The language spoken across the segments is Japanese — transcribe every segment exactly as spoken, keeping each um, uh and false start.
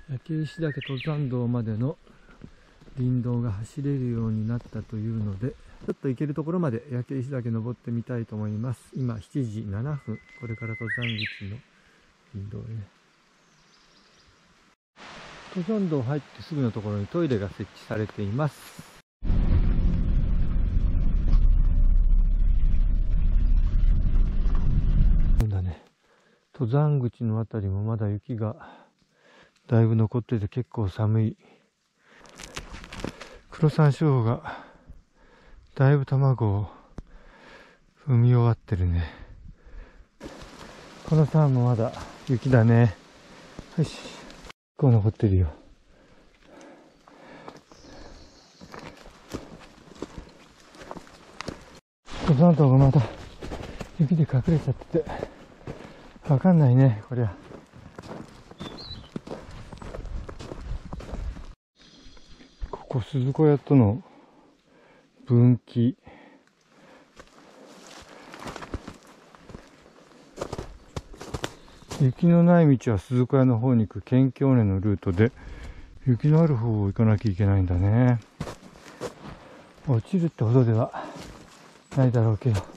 焼石岳登山道までの林道が走れるようになったというので、ちょっと行けるところまで焼石岳登ってみたいと思います。今しちじななふん、これから登山口の林道へね。登山道入ってすぐのところにトイレが設置されています。そうだね、登山口のあたりもまだ雪がだいぶ残ってて結構寒い。黒山椒がだいぶ卵を踏み終わってるね。この山もまだ雪だね。よし、結構残ってるよ。登山道がまだ雪で隠れちゃっててわかんないね、こりゃ。ここ鈴子屋との分岐。雪のない道は鈴子屋の方に行く県境根のルートで、雪のある方を行かなきゃいけないんだね。落ちるってほどではないだろうけど、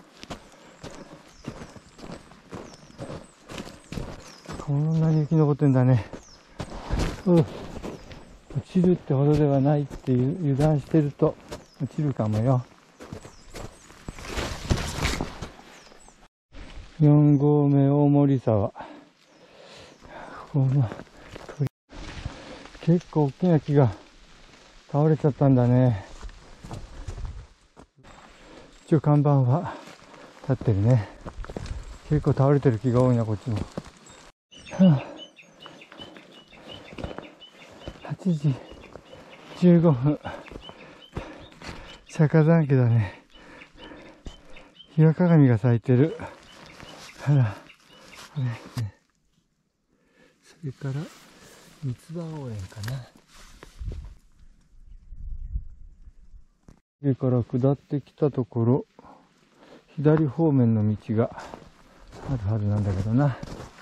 こんなに雪残ってんだね。うん、落ちるってほどではないっていう油断してると落ちるかもよ。よんごうめ大森沢。この鳥、結構大きな木が倒れちゃったんだね。一応看板は立ってるね。結構倒れてる木が多いな、こっちも。はあ、はちじじゅうごふん。釈迦山家だね。日和鏡が咲いてる。あら、これね。それから三つ葉応援かな。上から下ってきたところ、左方面の道があるはずなんだけどな。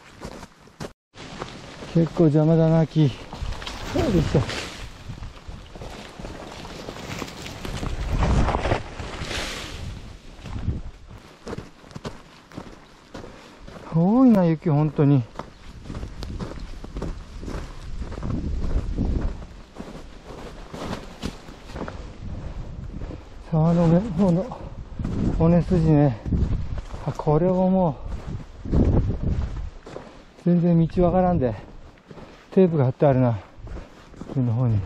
結構邪魔だな、木。そうでした。多いな、雪、本当に。沢の上の方の尾根筋ね。あ、これをもう全然道わからんでテープが貼ってあるな、上の方に。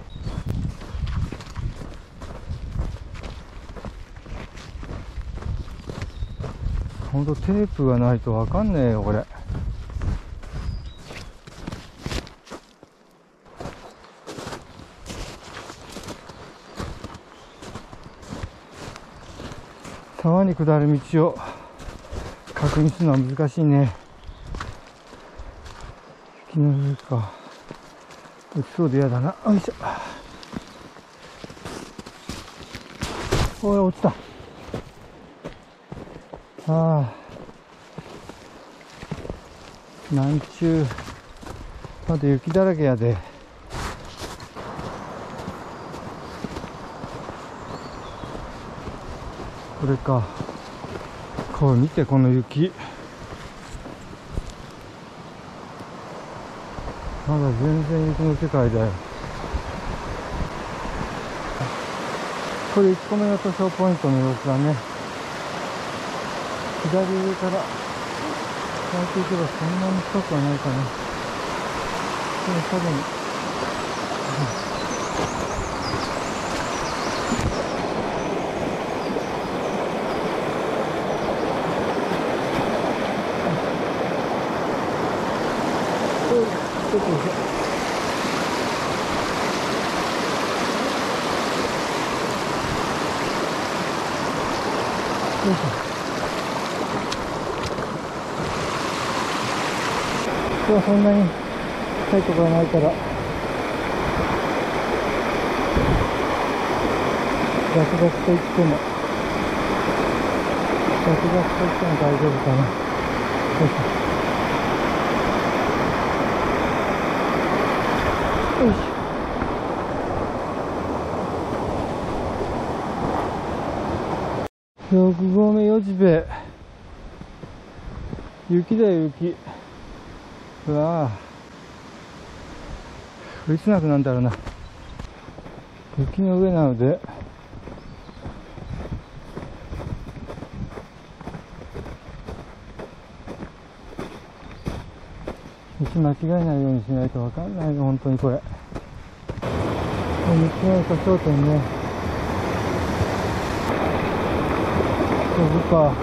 ほんとテープがないとわかんねえよ、これ。沢に下る道を確認するのは難しいね。雪の上か。落ちそうで嫌だな。よいしょ。おい、落ちた。ああ。南中、まだ雪だらけやで。これか。こう見て、この雪。まだ全然雪の世界だよ。これいっこめの図書ポイントの様子だね。左上から咲いていけばそんなに深くはないかな。これ多分、うんちょっとよいしょ。今日はそんなに高いところはないから、ガクガクと言っても、ガクガクと言っても大丈夫かな。よいしょ。 ろくごうめよじべ、雪だよ雪。うわぁ、いつなくなんだろうな。雪の上なので道間違えないようにしないと分かんないの、本当にこれ。道の駅商店ね。飛ぶか。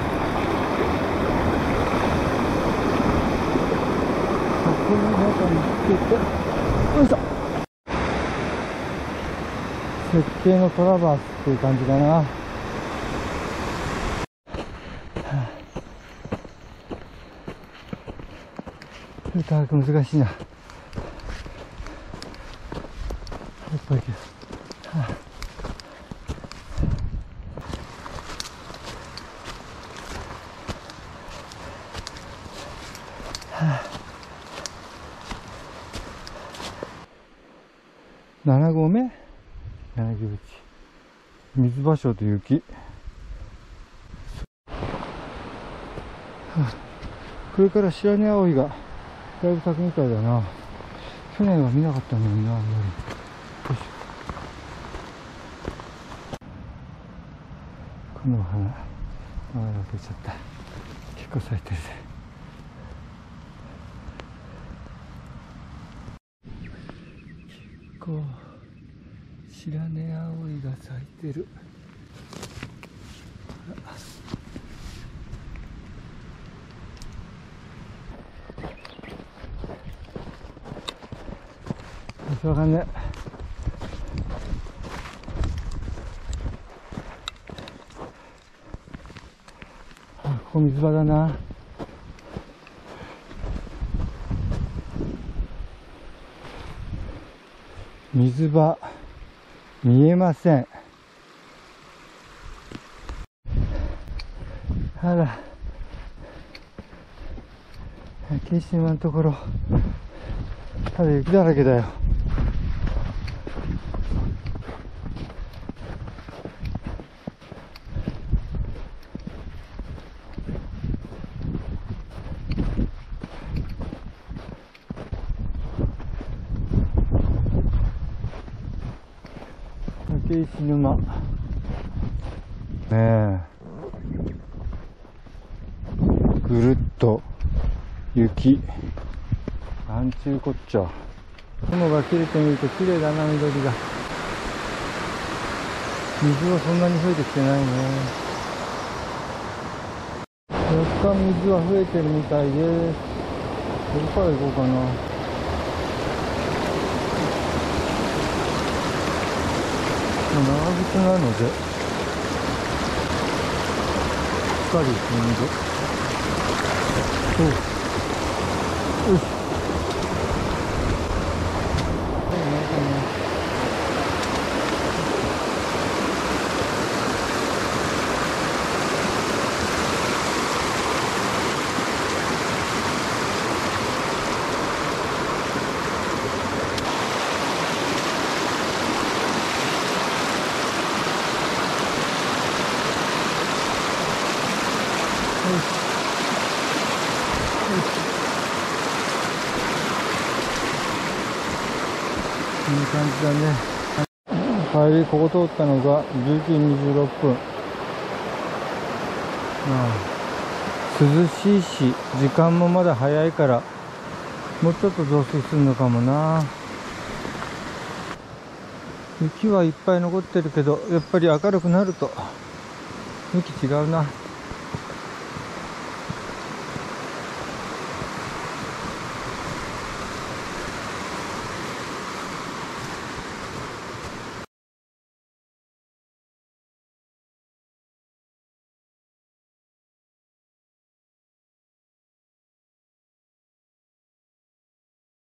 ここの中につけて、よいしょ。設計のトラバースっていう感じかな。ちょっと難しいな。やっぱり、はあ、はあ、ななごうめ柳口水場所と雪、はあ、これから白根葵がだいぶ咲くみたいだな。去年は見なかったのにな、あんまり。よいしょ。この花、ああ、開けちゃった。結構咲いてるぜ。結構、白根葵が咲いてる。わかんねえ。ここ水場だな。水場見えません。あら、景色のところただ雪だらけだよ。竹石沼ねえ、ぐるっと雪、なんちゅうこっちゃ。雲が切れてみると綺麗だな、緑が。水はそんなに増えてきてないね。若干水は増えてるみたいです。どこから行こうかな。長靴なのでしっかり踏んで、およし、こんな感じだね。帰りここ通ったのがじゅういちじにじゅうろっぷん。まあ涼しいし時間もまだ早いからもうちょっと増水するのかもな。雪はいっぱい残ってるけどやっぱり明るくなると雪違うな。